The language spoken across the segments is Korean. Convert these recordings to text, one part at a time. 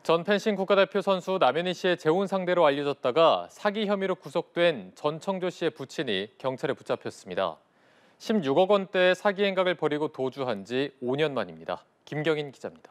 전 펜싱 국가대표 선수 남현희 씨의 재혼 상대로 알려졌다가 사기 혐의로 구속된 전청조 씨의 부친이 경찰에 붙잡혔습니다. 16억 원대의 사기 행각을 벌이고 도주한 지 5년 만입니다. 김경인 기자입니다.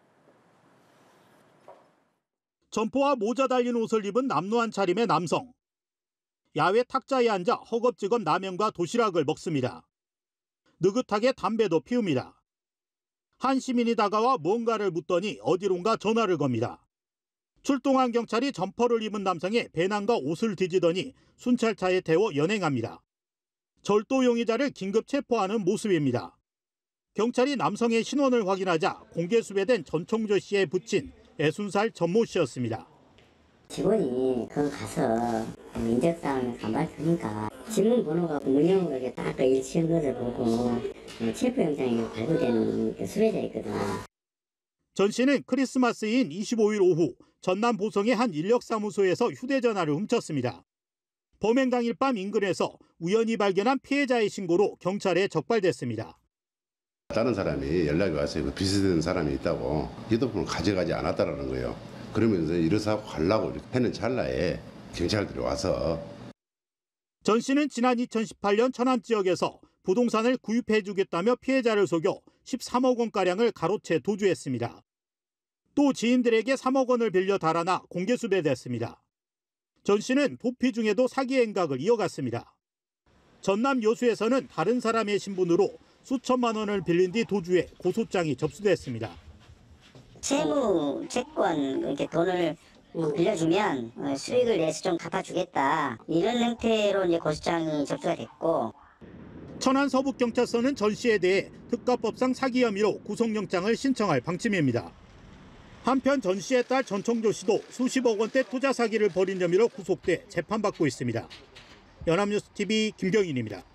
점퍼와 모자 달린 옷을 입은 남루한 차림의 남성. 야외 탁자에 앉아 허겁지겁 라면과 도시락을 먹습니다. 느긋하게 담배도 피웁니다. 한 시민이 다가와 뭔가를 묻더니 어디론가 전화를 겁니다. 출동한 경찰이 점퍼를 입은 남성의 배낭과 옷을 뒤지더니 순찰차에 태워 연행합니다. 절도 용의자를 긴급 체포하는 모습입니다. 경찰이 남성의 신원을 확인하자 공개 수배된 전청조 씨의 부친 60살 전모 씨였습니다. 직원이 거기 가서 인적사항을 간발하니까 지문 번호가 문형으로 이렇게 딱 일치한 것을 보고 체포영장이 발부되는 수배자였거든요. 전 씨는 크리스마스인 25일 오후 전남 보성의 한 인력사무소에서 휴대전화를 훔쳤습니다. 범행 당일 밤 인근에서 우연히 발견한 피해자의 신고로 경찰에 적발됐습니다. 다른 사람이 연락이 와서 비슷한 사람이 있다고 휴대폰을 가져가지 않았다는 거예요. 그러면서 일어서 가려고 하는 찰나에 경찰들이 와서. 전 씨는 지난 2018년 천안 지역에서 부동산을 구입해주겠다며 피해자를 속여 13억 원가량을 가로채 도주했습니다. 또 지인들에게 3억 원을 빌려 달아나 공개 수배됐습니다. 전 씨는 도피 중에도 사기 행각을 이어갔습니다. 전남 여수에서는 다른 사람의 신분으로 수천만 원을 빌린 뒤 도주해 고소장이 접수됐습니다. 채무, 채권, 이렇게 돈을 빌려주면 수익을 내서 좀 갚아주겠다. 이런 형태로 이제 고소장이 접수가 됐고. 천안 서북경찰서는 전 씨에 대해 특가법상 사기 혐의로 구속영장을 신청할 방침입니다. 한편 전 씨의 딸 전청조 씨도 수십억 원대 투자 사기를 벌인 혐의로 구속돼 재판받고 있습니다. 연합뉴스TV 김경인입니다.